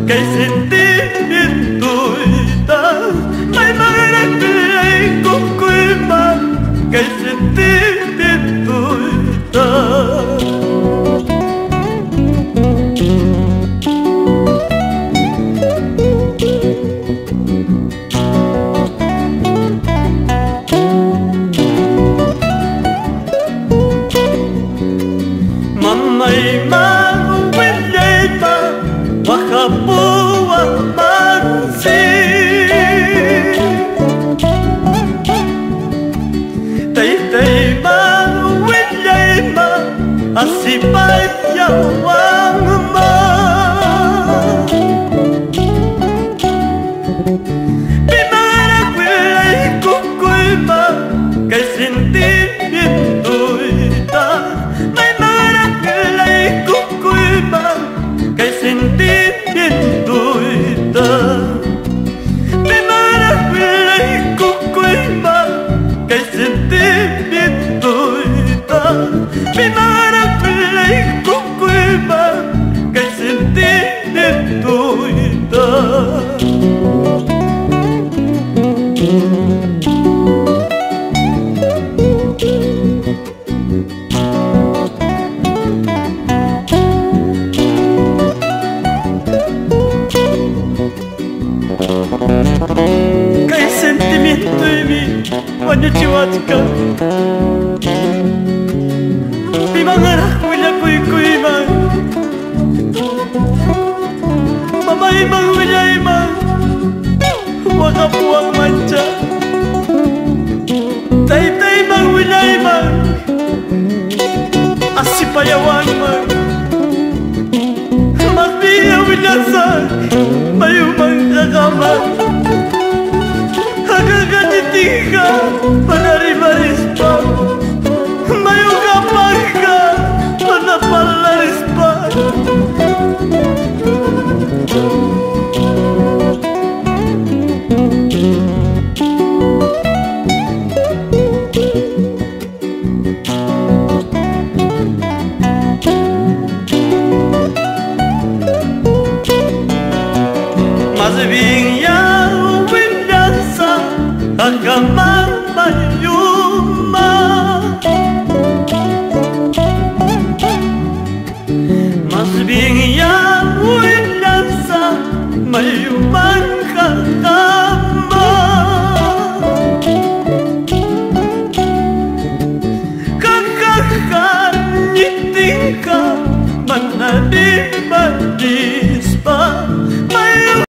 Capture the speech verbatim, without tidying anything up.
cái sentimiento may mananatili ko ko'y man cái sentimiento mamay mang wilay ma wakabuwa mansi tay tay mang wilay ma asipay yawang ma pimanag wilay kukoy ma kay sentimiento may manag wilay kukoy ma kay sentimiento may manag wilay kukoy ma kay sentimiento may manag wilay kukoy ma kay sentimiento kay sentimiento mi wanyuchiwatka mi mangarah wala kuy kuy man mamay mang wilay man wakapuang mancha tay tay mang wilay man asipayawang man magbiya wilasan mayumang kakaman hagagatitika panaribaris pa mayugapag ka panapalaris pa Masibing yawin dansa hanggang mayuma Masibing yawin dansa mayumang kakama Kakakanyiting ka mananimadi